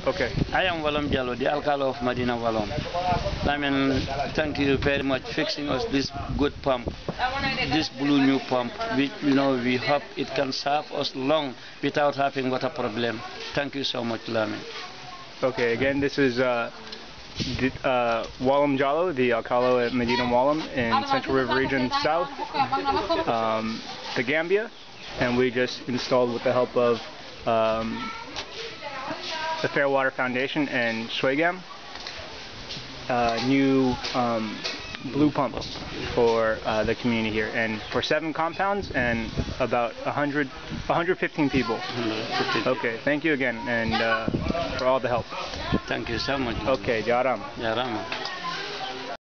Okay. I am Wallom Jallo, the alcalde of Madina Wallom. I mean, thank you very much for fixing us this good pump, this blue new pump. We hope it can serve us long without having water problem. Thank you so much, Lamin. Okay, again, this is Wallom Jallo, the alcalde at Madina Wallom in Central River Region South, the Gambia, and we just installed with the help of the Fairwater Foundation and Swagam new blue pump for the community here, and for 7 compounds and about 115 people. Okay, thank you again, and for all the help. Thank you so much. Okay, jaram. Jaram.